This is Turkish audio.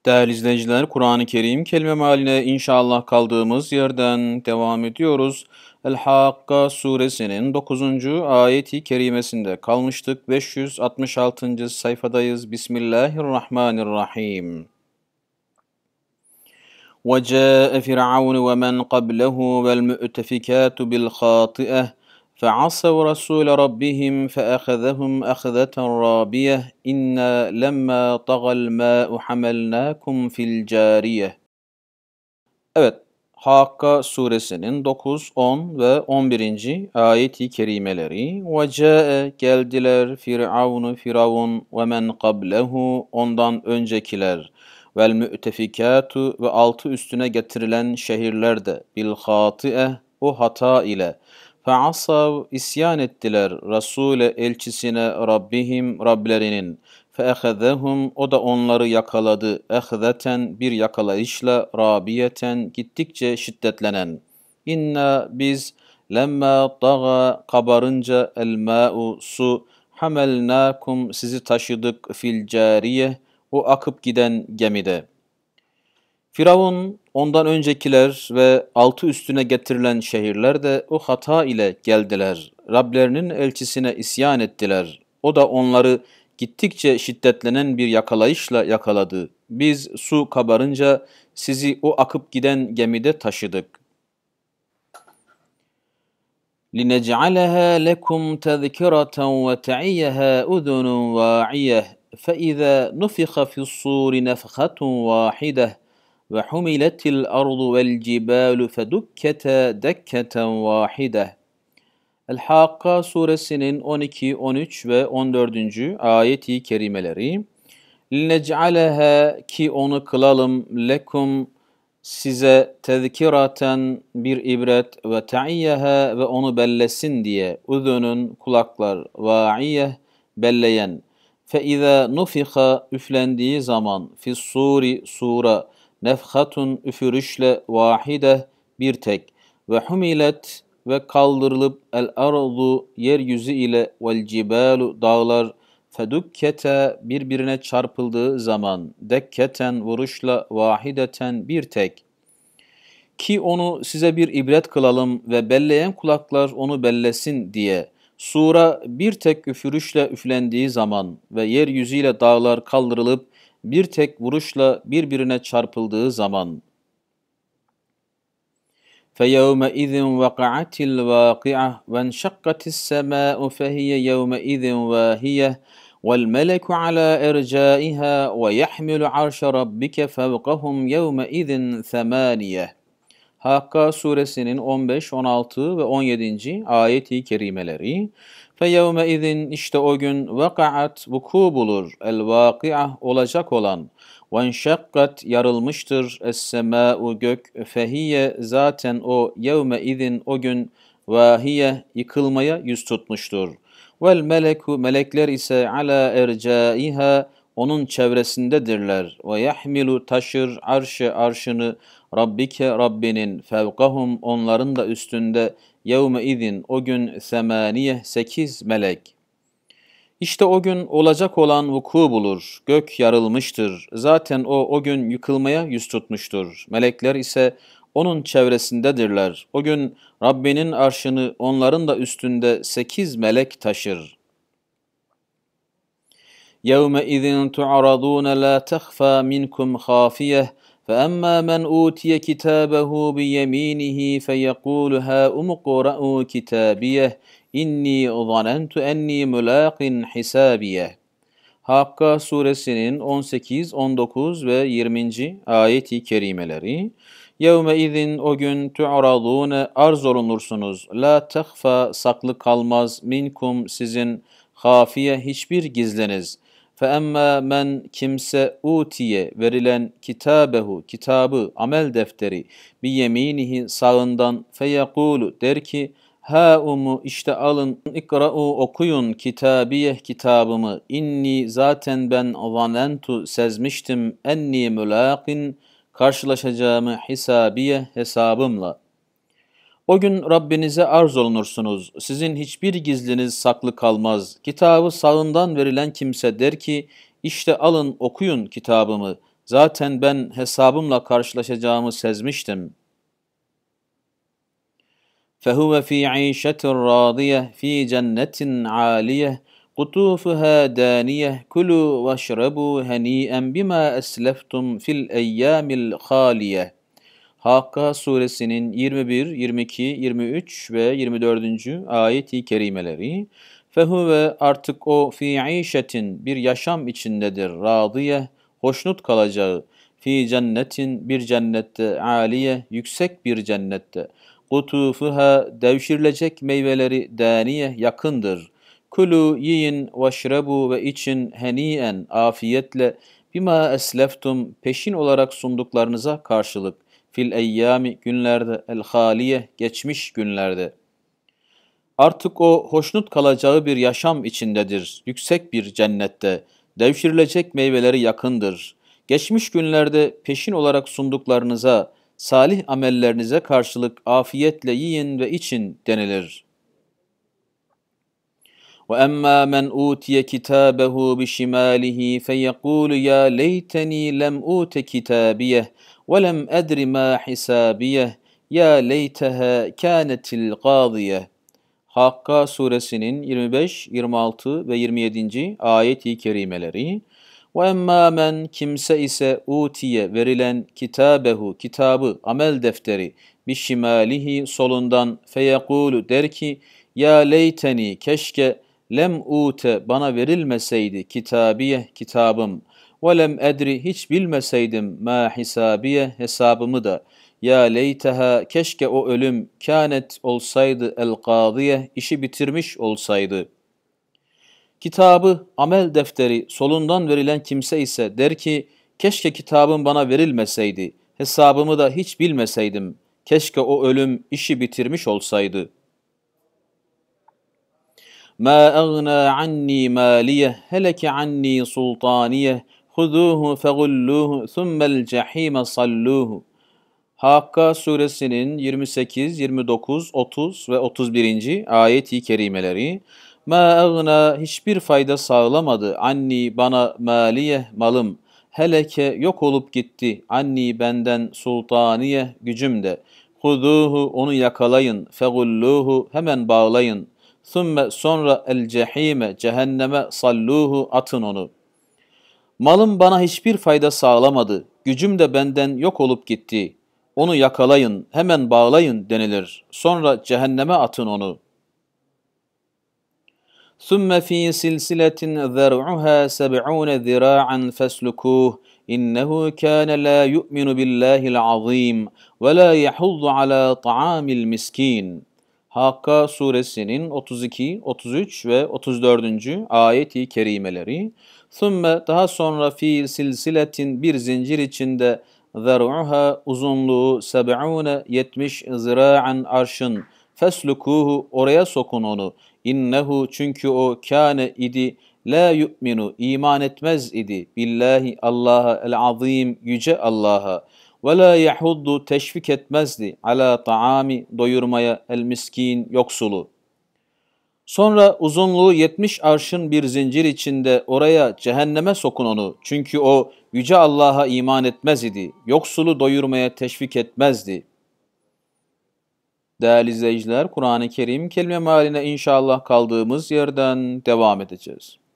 Değerli izleyiciler, Kur'an-ı Kerim kelime mealine inşallah kaldığımız yerden devam ediyoruz. El-Hakka suresinin 9. ayeti kerimesinde kalmıştık. 566. sayfadayız. Bismillahirrahmanirrahim. وَجَاءَ فِرْعَوْنُ وَمَنْ قَبْلَهُ وَالْمُؤْتَفِكَاتُ بِالْخَاطِئَةِ فَعَصَوْا رَسُولَ رَبِّهِمْ فَأَخَذَهُمْ أَخْذَةً رَابِيَةً إِنَّا لَمَّا طَغَى الْمَاءُ حَمَلْنَاكُمْ فِي الْجَارِيَةِ. Evet, Hakka suresinin 9, 10 ve 11. ayet-i kerimeleri. وَجَاءَ geldiler Firavunu Firavun ve men qablehu ondan öncekiler vel mü'tefikatu ve altı üstüne getirilen şehirler de bil hati'e o hata ile fe'asav isyan ettiler Rasule elçisine Rabbihim Rablerinin fe'ehezehum o da onları yakaladı. Ehzeten bir yakalayışla rabiyeten gittikçe şiddetlenen. İnna biz lemma daga kabarınca el ma'u su hamelnakum sizi taşıdık fil cariye o akıp giden gemide. Firavun ondan öncekiler ve altı üstüne getirilen şehirler de o hata ile geldiler. Rablerinin elçisine isyan ettiler. O da onları gittikçe şiddetlenen bir yakalayışla yakaladı. Biz su kabarınca sizi o akıp giden gemide taşıdık. لِنَجْعَلَهَا لَكُمْ تَذْكِرَةً وَتَعِيَهَا أُذُنٌ وَاعِيَةٌ فَإِذَا نُفِخَ فِي الصُّورِ نَفْخَةٌ وَاحِدَةٌ وَحُمِلَتِ الْأَرْضُ وَالْجِبَالُ فَدُكَّتَا دَكَّةً وَاحِدَةً. El-Hakka suresinin 12, 13 ve 14. ayet-i kerimeleri. لِنَجْعَلَهَا ki onu kılalım lekum size tezkiraten bir ibret ve ta'iyyeha ve onu bellesin diye uzunun kulaklar va'iyeh belleyen fe izâ nufiha üflendiği zaman fis-suri sura nefhatun üfürüşle vahide bir tek ve humilet ve kaldırılıp el-ardu yeryüzü ile vel cibalu dağlar fedukkete birbirine çarpıldığı zaman dekketen vuruşla vahideten bir tek ki onu size bir ibret kılalım ve belleyen kulaklar onu bellesin diye sura bir tek üfürüşle üflendiği zaman ve yeryüzüyle dağlar kaldırılıp bir tek vuruşla birbirine çarpıldığı zaman فَيَوْمَئِذٍ وَقَعَتِ الْوَاقِعَةُ وَانْشَقَّتِ السَّمَاءُ فَهِيَ يَوْمَئِذٍ وَاهِيَةٌ وَالْمَلَكُ عَلَى أَرْجَائِهَا وَيَحْمِلُ عَرْشَ رَبِّكَ فَوْقَهُمْ يَوْمَئِذٍ ثَمَانِيَةٌ. Hakka suresinin 15, 16 ve 17. ayet-i kerimeleri. فَيَوْمَئِذٍ işte o gün vakaat vuku bulur el-vaki'a olacak olan وَاَنْشَقَّتْ yarılmıştır es-semâ'u gök fehiye zaten o yevme-idin o gün vahiye yıkılmaya yüz tutmuştur. Vel meleku melekler ise ala ercaiha onun çevresindedirler. Ve yahmilu taşır arşını Rabbike Rabbinin fevkahum onların da üstünde yevme idin o gün semaniye 8 melek. İşte o gün olacak olan vuku bulur. Gök yarılmıştır. Zaten o gün yıkılmaya yüz tutmuştur. Melekler ise onun çevresindedirler. O gün Rabbinin arşını onların da üstünde 8 melek taşır. يَوْمَئِذٍ تُعْرَضُونَ لَا تَخْفَى مِنْكُمْ خَافِيَةٌ فَأَمَّا مَنْ أُوتِيَ كِتَابَهُ بِيَمِينِهِ فَيَقُولُ هَاؤُمُ اقْرَءُوا كِتَابِيَهْ İnni zanentu enni mulaqin hisabiye. Hakka suresinin 18, 19 ve 20. ayet-i kerimeleri. Yevme izin o gün tu'radune arz olunursunuz. La tehfa saklı kalmaz minkum sizin hafiye hiçbir gizleniz. Fe emmâ men kimse utiye verilen kitabehu kitabı amel defteri bi yeminihi sağından feyekulu der ki ha umu işte alın ikra'u okuyun kitabiye kitabımı inni zaten ben zanentu sezmiştim enni mülaqin karşılaşacağımı hisabiye hesabımla. O gün Rabbinize arz olunursunuz. Sizin hiçbir gizliniz saklı kalmaz. Kitabı sağından verilen kimse der ki işte alın okuyun kitabımı. Zaten ben hesabımla karşılaşacağımı sezmiştim. فَهُوَ فِي عِيشَةٍ رَاضِيَةٍ فِي جَنَّةٍ عَالِيَةٍ قُطُوفُهَا دَانِيَةٌ كُلُوا وَاشْرَبُوا هَنِيئًا بِمَا أَسْلَفْتُمْ فِي الْأَيَّامِ الْخَالِيَةِ. Hakka suresinin 21, 22, 23 ve 24. ayet-i kerimeleri. Fehuve artık o fi işetin bir yaşam içindedir. Radiye hoşnut kalacağı. Fi cennetin bir cennette. Aliye yüksek bir cennette. Kutufuha devşirilecek meyveleri daniye yakındır. Kulu yiyin veşrebu ve için heniyen afiyetle bima esleftum peşin olarak sunduklarınıza karşılık fil eyyami günlerde el haliye geçmiş günlerde. Artık o hoşnut kalacağı bir yaşam içindedir. Yüksek bir cennette. Devşirilecek meyveleri yakındır. Geçmiş günlerde peşin olarak sunduklarınıza, salih amellerinize karşılık afiyetle yiyin ve için denilir. وَأَمَّا مَنْ أُوتِيَ كِتَابَهُ بِشِمَالِهِ فَيَقُولُ يَا لَيْتَنِي لَمْ أُوتَ كِتَابِيَهْ وَلَمْ أَدْرِ مَا حِسَابِيَهْ يَا لَيْتَهَا كَانَتِ الْقَاضِيَةِ. Hakka suresinin 25, 26 ve 27. ayet-i kerimeleri. وَاَمَّا مَنْ kimse ise utiye verilen kitabehu kitabı, amel defteri bişimalihi solundan feyekulu der ki ya leyteni keşke lem ute bana verilmeseydi kitabiye kitabım ve lem edri hiç bilmeseydim ma hisabiye hesabımı da ya leyteha keşke o ölüm kânet olsaydı el kâdiye işi bitirmiş olsaydı. Kitabı, amel defteri solundan verilen kimse ise der ki keşke kitabım bana verilmeseydi, hesabımı da hiç bilmeseydim, keşke o ölüm işi bitirmiş olsaydı. مَا أَغْنَى عَنِّي مَالِيَهْ هَلَكَ عَنِّي سُلْطَانِيَهْ خُذُوهُ فَغُلُّوهُ ثُمَّ الْجَحِيمَ صَلُّوهُ. Hakka suresinin 28, 29, 30 ve 31. ayet-i kerimeleri. Ma agna hiçbir fayda sağlamadı anni bana maliye malım. Heleke yok olup gitti anni benden sultaniye gücüm de. Huduhu onu yakalayın fegulluhu hemen bağlayın. Sümme sonra el cehime cehenneme salluhu atın onu. Malım bana hiçbir fayda sağlamadı. Gücüm de benden yok olup gitti. Onu yakalayın, hemen bağlayın denilir. Sonra cehenneme atın onu. ثُمَّ فِي سِلْسِلَةٍ ذَرْعُهَا سَبْعُونَ ذِرَاعًا فَاسْلُكُوهُ إِنَّهُ كَانَ لَا يُؤْمِنُ بِاللّٰهِ الْعَظِيمِ وَلَا يَحُضُّ عَلَى طَعَامِ الْمِسْكِينِ. Hakka suresinin 32, 33 ve 34. ayet-i kerimeleri. Sümme daha sonra fi silsiletin bir zincir içinde zer'uha uzunluğu 70 zira'an arşın feslukuhu oraya sokun onu. İnnehu çünkü o kâne idi la yu'minu iman etmez idi billahi Allah'a el azim yüce Allah'a ve la yahuddu teşvik etmezdi ala taami doyurmaya el miskin yoksulu. Sonra uzunluğu 70 arşın bir zincir içinde oraya cehenneme sokun onu. Çünkü o yüce Allah'a iman etmez idi. Yoksulu doyurmaya teşvik etmezdi. Değerli izleyiciler, Kur'an-ı Kerim kelime mealine inşallah kaldığımız yerden devam edeceğiz.